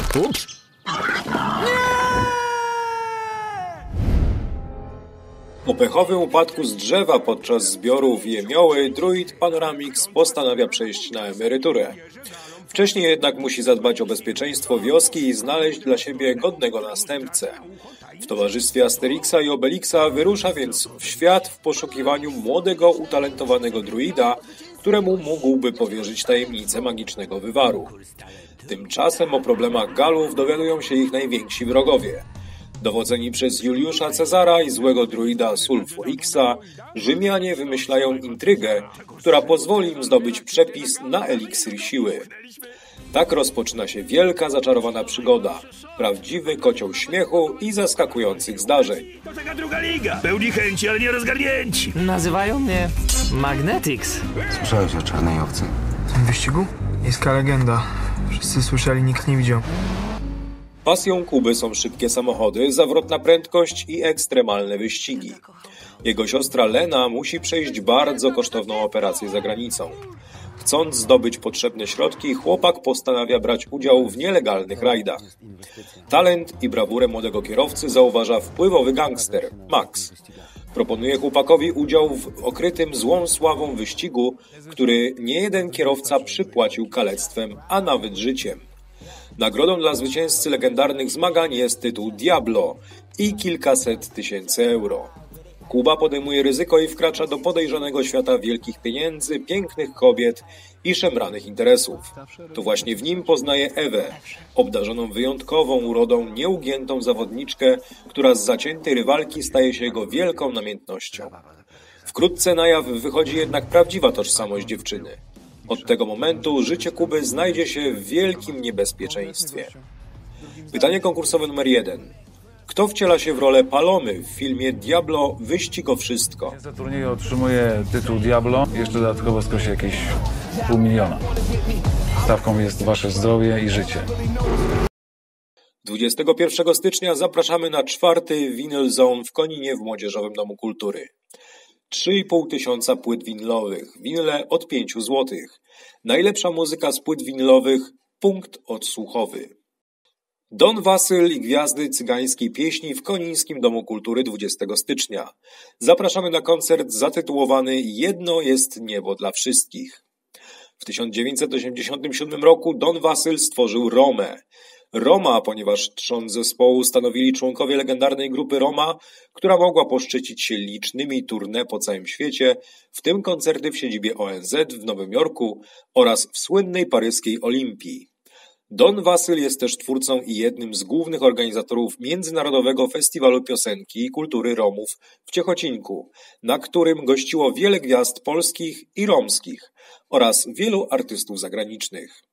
Ups. Po pechowym upadku z drzewa podczas zbiorów jemioły druid Panoramix postanawia przejść na emeryturę. Wcześniej jednak musi zadbać o bezpieczeństwo wioski i znaleźć dla siebie godnego następcę. W towarzystwie Asterixa i Obelixa wyrusza więc w świat w poszukiwaniu młodego, utalentowanego druida, któremu mógłby powierzyć tajemnicę magicznego wywaru. Tymczasem o problemach Galów dowiadują się ich najwięksi wrogowie. Dowodzeni przez Juliusza Cezara i złego druida Sulfurixa, Rzymianie wymyślają intrygę, która pozwoli im zdobyć przepis na eliksir siły. Tak rozpoczyna się wielka, zaczarowana przygoda, prawdziwy kocioł śmiechu i zaskakujących zdarzeń. To taka druga liga. Pełni chęci, ale nie rozgarnięci. Nazywają mnie Magnetix. Słyszałeś o czarnej owcy? W tym wyścigu? Miejska legenda. Wszyscy słyszeli, nikt nie widział. Pasją Kuby są szybkie samochody, zawrotna prędkość i ekstremalne wyścigi. Jego siostra Lena musi przejść bardzo kosztowną operację za granicą. Chcąc zdobyć potrzebne środki, chłopak postanawia brać udział w nielegalnych rajdach. Talent i brawurę młodego kierowcy zauważa wpływowy gangster, Max. Proponuje chłopakowi udział w okrytym złą sławą wyścigu, który niejeden kierowca przypłacił kalectwem, a nawet życiem. Nagrodą dla zwycięzcy legendarnych zmagań jest tytuł Diablo i kilkaset tysięcy euro. Kuba podejmuje ryzyko i wkracza do podejrzanego świata wielkich pieniędzy, pięknych kobiet i szemranych interesów. To właśnie w nim poznaje Ewę, obdarzoną wyjątkową urodą, nieugiętą zawodniczkę, która z zaciętej rywalki staje się jego wielką namiętnością. Wkrótce na jaw wychodzi jednak prawdziwa tożsamość dziewczyny. Od tego momentu życie Kuby znajdzie się w wielkim niebezpieczeństwie. Pytanie konkursowe numer 1. Kto wciela się w rolę Palomy w filmie Diablo Wyścig o wszystko? Za turniej otrzymuje tytuł Diablo i jeszcze dodatkowo skosi jakieś $500 000. Stawką jest wasze zdrowie i życie. 21 stycznia zapraszamy na 4. Vinyl Zone w Koninie w Młodzieżowym Domu Kultury. 3,5 tysiąca płyt winylowych, winyle od 5 zł. Najlepsza muzyka z płyt winylowych, punkt odsłuchowy. Don Wasyl i gwiazdy cygańskiej pieśni w Konińskim Domu Kultury 20 stycznia. Zapraszamy na koncert zatytułowany Jedno jest niebo dla wszystkich. W 1987 roku Don Wasyl stworzył Romę. Roma, ponieważ trzon zespołu stanowili członkowie legendarnej grupy Roma, która mogła poszczycić się licznymi tournée po całym świecie, w tym koncerty w siedzibie ONZ w Nowym Jorku oraz w słynnej paryskiej Olimpii. Don Wasyl jest też twórcą i jednym z głównych organizatorów Międzynarodowego Festiwalu Piosenki i Kultury Romów w Ciechocinku, na którym gościło wiele gwiazd polskich i romskich oraz wielu artystów zagranicznych.